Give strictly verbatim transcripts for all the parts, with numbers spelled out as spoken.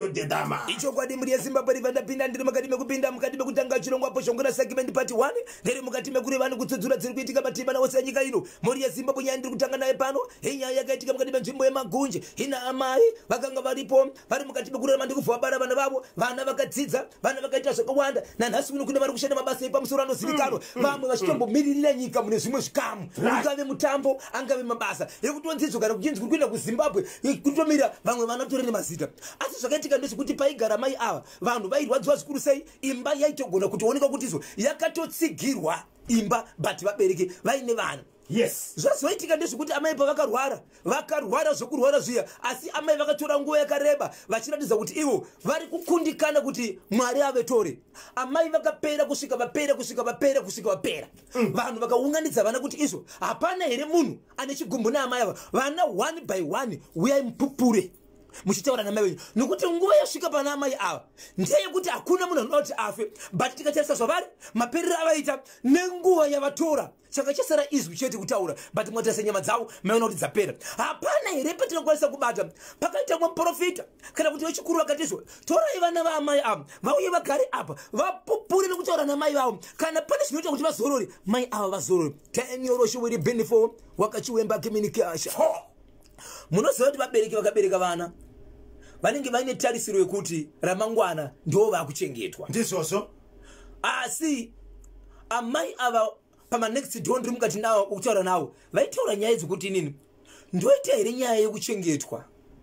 dedama icho kwadi muri Zimbabwe rivanda pinda ndiri mukati mekupinda mukati mekutanga chirongwa po shongona segment part one ndiri mukati mekuri vanhu kutsudzura dziri kuitika matimba na wose nyika ino muri Zimbabwe nyaya ndiri kutanga naye pano inyaya yakaitika mukati menzvimbo yemagunje ina amai vakanga varipo vari mukati mekurema ndikuvha bara vana vavo vana vakadzidza vana vakaita zvakawanda nanhasi uno kune vari kushanda mabasa epamusoro anozivikanwa vamwe vachitombomiririra nyika mune zvimwe zvikamu ungave mutambo angave mabasa ekutonzidzo kana kuchinzi kuri kuenda kuZimbabwe kutomira vamwe vana torene mazita asi zvakaitika ndezvekuti paigara mai ava vanhu vairwadziwa zvikuru sei imba yaitogona kutooneka kuti izvo yakatotsigirwa imba but vabereki vaine vana. Yes. Zvazoitika ndezvekuti amai pavakarwara vakarwara zvokurwara zviya asi amai vakatora nguva yakareba vachiratidza kuti ivo vari kukundikana kuti Mwari ave tore. Amai vakapera kusvika vapera kusvika vapera kusvika vapera mm. vanhu vakaunganidza vana kuti izvo hapana here munhu ane chigumbu naamai ava vana one by one uyai mupupure muchitaura namai wenyu nokuti nguva yasvika pana amai ava ndeyekuti hakuna munhu anoda kuti afe but tikatarisa zvavari maperero avaita nenguva yavatora saka chasara izwi chete kutaura but mwatarisa nyama dzavo maona kuti dzapera hapana here patinokwanisa kubata pakaita muprofita kana kuti wechikuru vakatizwa torai vana vaamai ava vauye vagare apa vapupure nekutaura namai vavo kana pane zvinoita kuti vazorore mai ava vazorore ten yoroshiwiri benefo wakachiwemba kiminikasha munoziva kuti vabereki vakabereka vana vanenge vaine tarisiro yekuti ramangwana ndo vakuchengetwa ndizvozvo asi amai ava pama next door ndiri mukati nawo kutaura nawo vaitaura nyaya dzekuti nini ndoita here nyaya yekuchengetwa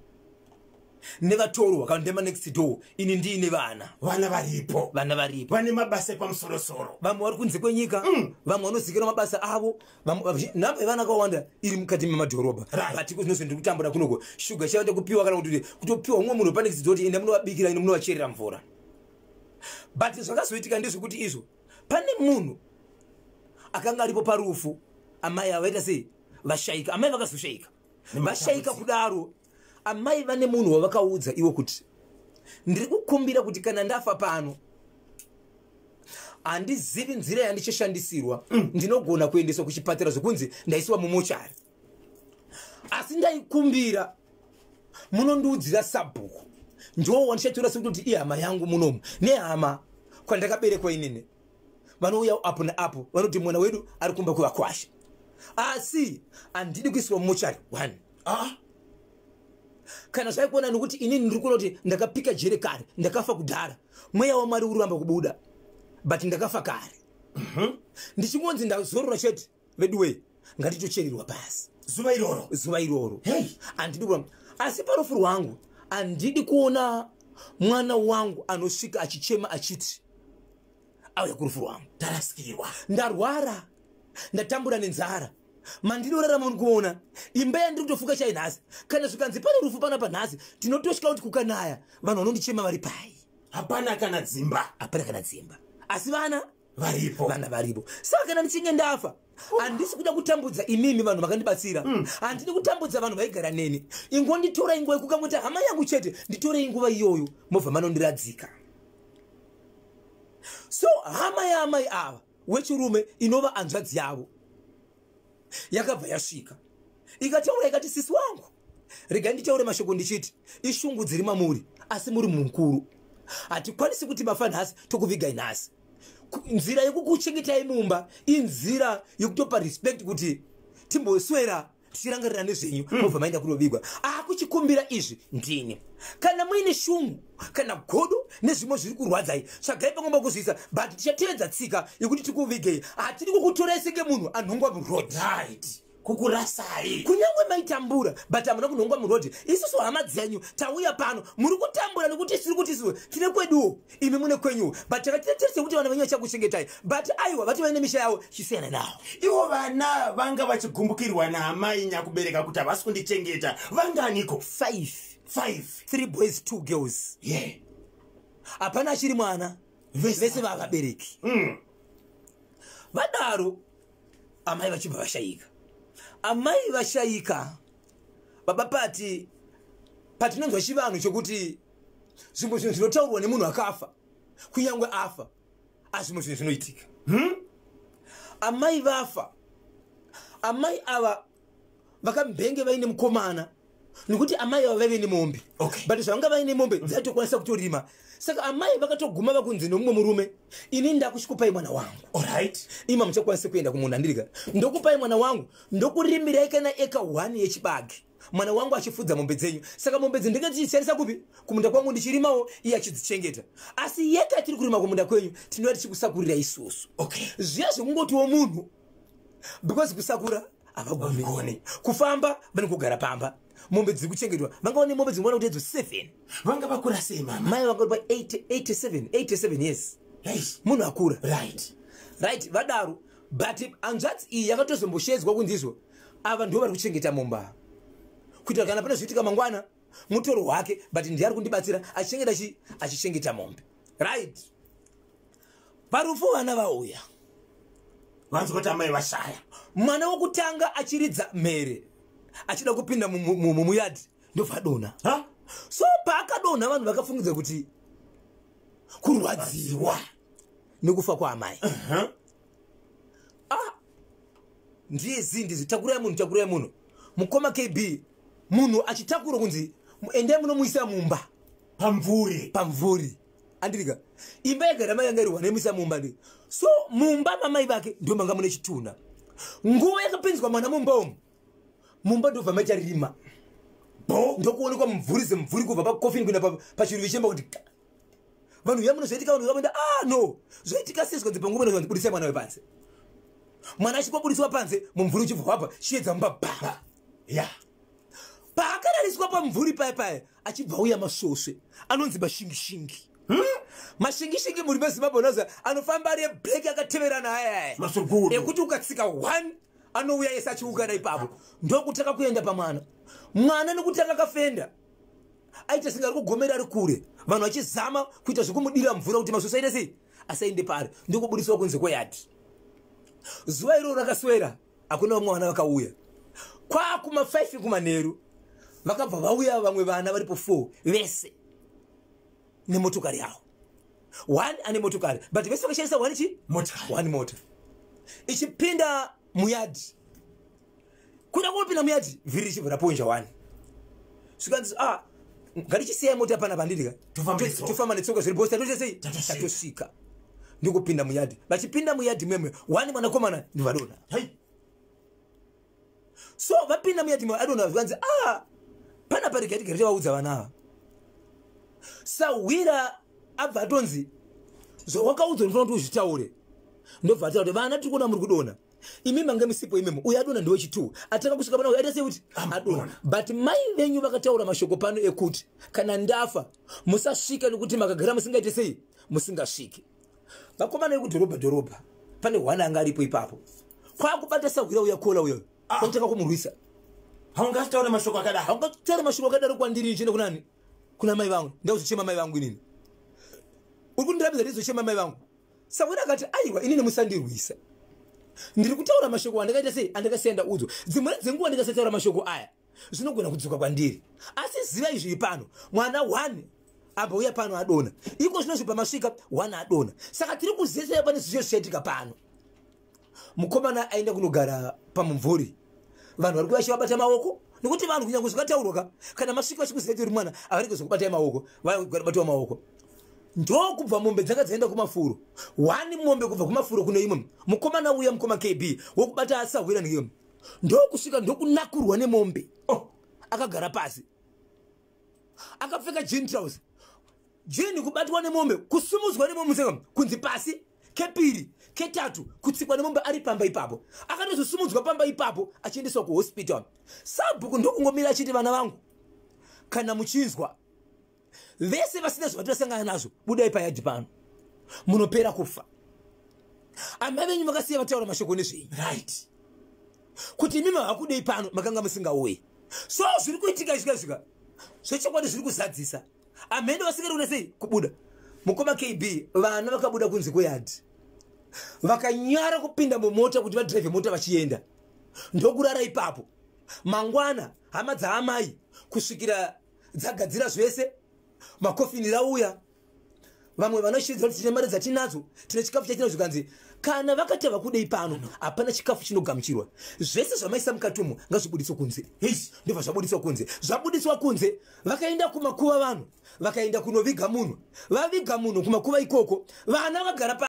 nevatorwa kana ndema next door ini ndiine vana vana varipo vana varipo vane mabasa epamusorosoro vamwe vari kunze kwenyika mm. vamwe vanozikira mabasa avo nhamba yevana akawanda iri mukati memadhorobha but zvinozvo ndiri kutambura kunoko shuga chaenda kupiwa kana kuti kutopiwa umwe munhu pane kuti enda munovabikira ino munovacherera mvura but zvakazoitika ndezvekuti izvo pane munhu akanga aripo parufu amai ava vaita sei vashaika amai vakazoshaika vashaika kudaro amai vane munhu wavakaudza iwo kuti ndiri kukumbira kuti kana ndafa pano handizivi nzira yandichashandisirwa mm. ndinogona kuendeswa kuchipatara zvokunzi ndaisiwa mumochari asi ndaikumbira munondiudzira sabhuku ndo wandichatora sekuti ihama yangu munomu nehama kwandakaberekwa inini vanouya apo naapo vanoti mwana wedu ari kumba kuvakwasha asi handidi kuisiwa mumochari one ah. kana zvaikuona nokuti inini ndiri kuona kuti ndakapika jerekari ndakafa kudhara mweya waMwari uri kuramba kubuda but ndakafa kare mm-hmm. ndichingonzi ndazorora chete veduwe ngatitochererwa pasi zuva iroro zuva iroro hey. handidi kuona asi parofu rwangu handidi kuona mwana wangu anosvika achichema achiti auya kurufu rwangu ndarasikirwa ndarwara ndatambura nenzara mandinorarama muri kuona imba yandiri kutofuka chainhasi kana zvikanzi pane rufu pana panhasi tinotosvika kuti kukanaya vanhu vanondichema vari pai hapana kana dzimba hapana kana dzimba asi vana varipo vana varipo saka kana ndichinge ndafa handisi kuda kutambudza imimi vanhu vakandibatsira handidi mm. kutambudza vanhu vaigara neni ingonditorai nguva yekukangoti hama yangu chete nditorei nguva iyoyo mobva manondiradzika so hama yaamai ava wechirume inova anzvadzi yavo yakabva yasvika ikataura ikati sisi wangu regai nditaure mashoko ndichiti ishungu dziri mamuri asi muri mukuru hatikwanisi kuti mafa nhasi tokuvigai nhasi nzira yekukuchengetai mumba inzira yekutopa respect kuti timboswera tichirangarira nezvenyu mobva maenda kunovigwa akuchikumbira izvi ndini kana muine shungu kana godo nezvimwe zviri kurwadzai tsvagai pangomba kuzivisa but tichatevedza tsika yekuti tikuvigei hatiri kukutorai senge munhu anhongwa muroad right kukurasai kunyange maitambura but hamuna kunhongwa muroad isusu hama dzenyu tauya pano muri kutambura nekuti tiri kuti isuwe tine kweduwo imi mune kwenyuwo but takatiratidza kuti vana venyu vachakuchengetai but aiwa vati vaine misha yavo chisiyana nawo ivo vana vanga vachigumbukirwa naamai nyakubereka kuti havasi kundichengeta vanganiko five five three boys two girls yeah hapana achiri mwana vese vavabereki mm. vadaro amai vachibva vashaika amai vashaika baba pati patinonzwa chivanhu chokuti zvimwe zvinhu zvinotaurwa nemunhu akafa kunyange afa asi zvimwe zvinhu zvinoitika hmm? amai vafa amai ava vakambenge vaine mukomana nikuti amai ava vave nemombe Okay. but zvavanga vaine mombe dzatokwanisa kutorima saka amai vakatoguma vakunzi nomumwe murume ini ndakuchikupai mwana wangu Alright. ima muchakwanisa kuenda kumunhu andirika ndokupai mwana wangu ndokurimirai kana eka one yechibage mwana wangu achifudza mombe dzenyu saka mombe dzi ndinge dzichisiyarisa kupi kumunda kwangu ndichirimawo iye achidzichengeta asi yeka tiri kurima kumunda kwenyu tinoda tichikusakurira isusu Okay. zviya zvekungotiwo munhu because kusakura havagoni kufamba vane kugara pamba mombe dziri kuchengetwa vangaone mombe dzinoona kuti edzo seven Vanga vakura sei mama? mai vakati pa eighty-seven eighty-seven yes Yes. munhu akura Right. right vadaro but hanzvadzi iyi yakatozomboshedzwa kunzizvo ava ndo vari kuchengeta momba kuitira kana pane zviitika mangwana mutoro wake but ndiye ari kundibatsira achichengeta chi achichengeta mombe right parufu vana vauya Vanzi kuti amai vashaya. mwana wokutanga achiridza mhere achida kupinda mumuyadhi ndobvadonha Ha? so paakadonha vanhu vakafungidza kuti kurwadziwa nekufa kwaamai Uh-huh. ah ndiye zindi zitakurai munhu takurai munhu mukoma K B munhu achitakura kunzi endai munomuisa mumba Pamvuri. pamvuri andirika imba yagara mai yanga iriwa nemuisa mumba ndi so mumba mamai vake ndio manga mune chituna nguva yakapinzwa mwana mumba umu mumba ndobva macharima bo ndokuonekwa mumvuri semumvuri kubva pakofini kuenda pachiruvi chemba kuti vanhu ya munozoitika vanhu vamenda ah no zvoitika sezvo kunzi panguva inozonzi budisai mwana wepanze mwana achikobudiswa panze mumvuri uchibva wapa chiedza mumba ba Yeah. paakadariswa pamumvuri paya paya achibva uya masvosve anonzi mashingishingi Hmm? mashingishingi muri mezimbabwe unoza anofamba ari ebreki akateverana ayaya Masuguru. ekuti ukatsika one anouya yese achiukana ipapo ndokutaka kuenda pamwana mwana nekutanga kafenda aita singa ari kugomera ari kure vanhu vachizama kuita zvekumudira mvura kuti masvosve aite sei asaende pari ndokubudiswa kunze kweyadhi zuva iroro rakaswera hakuna vamwe vana vakauya kwakuma five kumanheru vakabva vauya vamwe vana varipo four vese nemotokari yavo one ane motokari but vese vakashandisa one chi Motikari. one mota ichipinda muyadhi kuda kunopinda muyadhi vhiri richibva raponja one zvikanzi ah ngatichisiya mota pana panditika Tofamba netsoka. tofamba netsoka zviri bhosi tatoita sei Tatosvika. tatosvika ndikupinda muyadhi vachipinda muyadhi memwe one mwanakomana ndivadonha Hey. so vapinda muyadhi memwe adonha zvikanzi ah pana parigatigari tivaudza vana ava sahwira abva atonzi zvawakaudzwa ndinofanira kuti uzvitaure ndobva ataura kuti vana tiri kuona muri kudonha imi mange misipo imemo uyu adonha ndewechitwo atanga kusvika pana uyu aita sei kuti adonha but mai venyu vakataura mashoko pano ekuti kana ndafa musasvika nekuti makagara musingaite sei musingasviki vakomana vekudhorobha dhorobha pane hwana anga aripo ipapo kwakubata sahwira uya kola uyo kwakutanga kumurwisa Haungataura mashoko akadaro. haungataura mashoko akadaro kwandiri ichiende kunani kuna mai vangu ndauzochema mai vangu inini uri kundirambidza ndizochema mai vangu sahwira akati aiwa inini musandirwisa ndiri kutaura mashoko andakaita sei andakasiya udzo dzimweni dzenguva ndikasataura mashoko aya zvinogona kudzoka kwandiri asi ziva izvi pano mwana one abauya pano adonha iko zvino zvipa masvika one adonha saka tiri kuzesera pane zvicho zvichaitika pano mukomana aenda kunogara pamumvuri vanhu vari kuva chivabata maoko nekuti vanhu kunyange zvakataurwa kana masvika vachikuziva uri mwana avari kuzokubatai maoko vabatiwa maoko ndokubva mombe dzanga dzaenda kumafuro one mombe kubva kumafuro kuno imwe mukomana uya mukoma K B wokubata asahwira ndiyo ndokusvika ndokunakurwa nemombe oh akagara pasi akapfeka jean trousers jean kubatwa nemombe kusumudzwa nemombe seka kunzi pasi kepiri ketatu kutsikwa nemombe ari pamba ipapo akatozosumudzwa pamba ipapo achiendeswa kuhospital sabhuku ndokungomira achiti vana vangu kana muchinzwa vese vasina zvavatosangana nazvo budai payadhi pano munopera kufa amai venyu vakasiya vataura mashoko nezvei Right. kuti imi havakudei pano makanga musingauye so zviri kuitika izvikazvika zvechokwadi zviri kuzadzisa amhende vasikari kuna sei kubuda mukoma K B vana vakabuda kunze kweyadhi vakanyara kupinda mumota kuti vadhiraivhe mota vachienda ndokurara ipapo mangwana hama dzaamai kusvikira dzagadzira zvese makofini rauya vamwe vanoshidza kuti tine mari dzatinadzo tine chikafu chatinacho kanzi kana vakatava kudei pano hapana chikafu chinogamuchirwa. Zvese zvamaisa mukatumo ngazvibudiswe kunze. Hei, ndibva zvabudiswa kunze. Zvabudiswa kunze, vakaenda kumakuva vanhu, vakaenda kunoviga munhu, vaviga munhu kumakuva ikoko, vana vagara pa